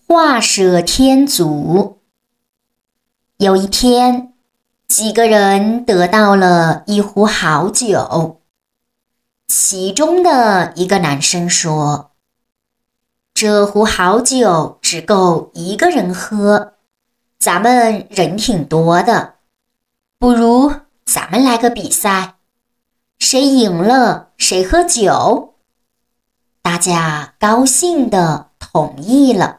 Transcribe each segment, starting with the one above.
画蛇添足。有一天，几个人得到了一壶好酒。其中的一个男生说：“这壶好酒只够一个人喝，咱们人挺多的，不如咱们来个比赛，谁赢了谁喝酒。”大家高兴地同意了。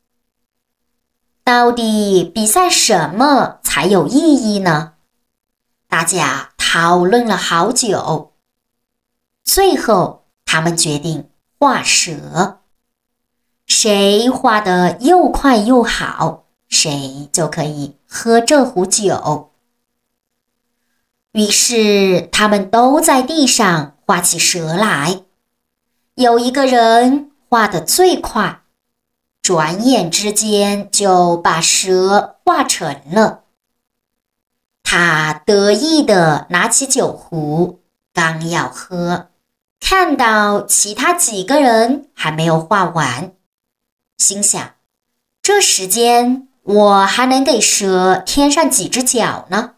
到底比赛什么才有意义呢？大家讨论了好久，最后他们决定画蛇。谁画得又快又好，谁就可以喝这壶酒。于是他们都在地上画起蛇来。有一个人画得最快，转眼之间就把蛇画成了。他得意地拿起酒壶，刚要喝，看到其他几个人还没有画完，心想：这时间我还能给蛇添上几只脚呢。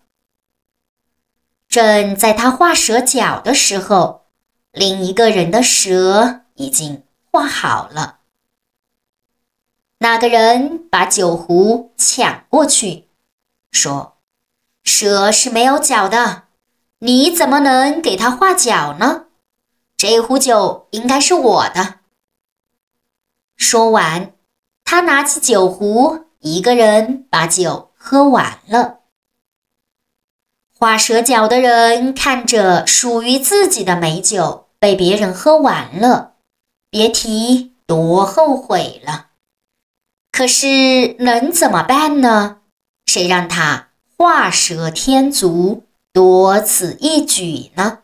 正在他画蛇脚的时候，另一个人的蛇已经画好了。那个人把酒壶抢过去，说：“蛇是没有脚的，你怎么能给它画脚呢？这壶酒应该是我的。”说完，他拿起酒壶，一个人把酒喝完了。画蛇脚的人看着属于自己的美酒被别人喝完了，别提多后悔了。可是能怎么办呢？谁让他画蛇添足，多此一举呢？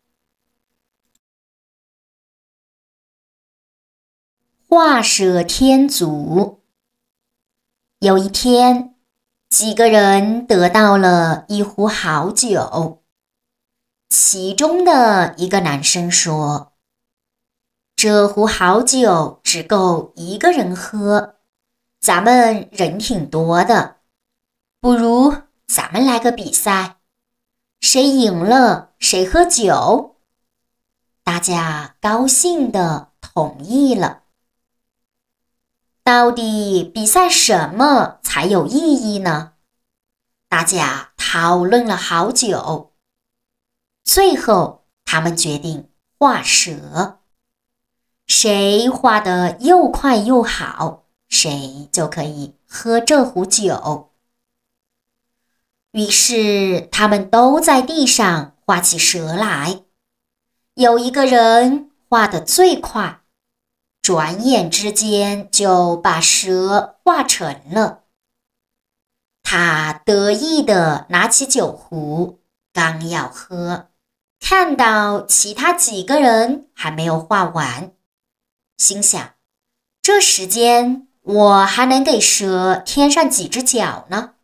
画蛇添足。有一天，几个人得到了一壶好酒。其中的一个男生说：“这壶好酒只够一个人喝，咱们人挺多的，不如咱们来个比赛，谁赢了谁喝酒。”大家高兴地同意了。到底比赛什么才有意义呢？大家讨论了好久，最后他们决定画蛇。谁画得又快又好，谁就可以喝这壶酒。于是他们都在地上画起蛇来。有一个人画得最快，转眼之间就把蛇画成了。他得意地拿起酒壶，刚要喝，看到其他几个人还没有画完，心想：这时间我还能给蛇添上几只脚呢。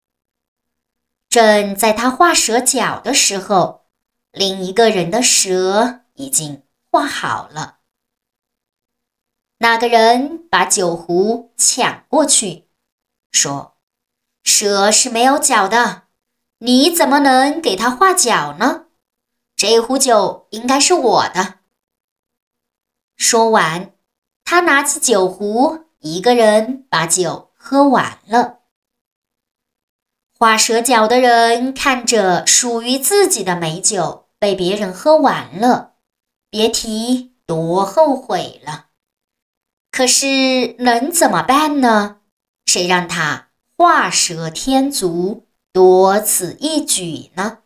正在他画蛇脚的时候，另一个人的蛇已经画好了。那个人把酒壶抢过去，说：“蛇是没有脚的，你怎么能给它画脚呢？这壶酒应该是我的。”说完，他拿起酒壶，一个人把酒喝完了。画蛇脚的人看着属于自己的美酒被别人喝完了，别提多后悔了。可是能怎么办呢？谁让他画蛇添足，多此一举呢？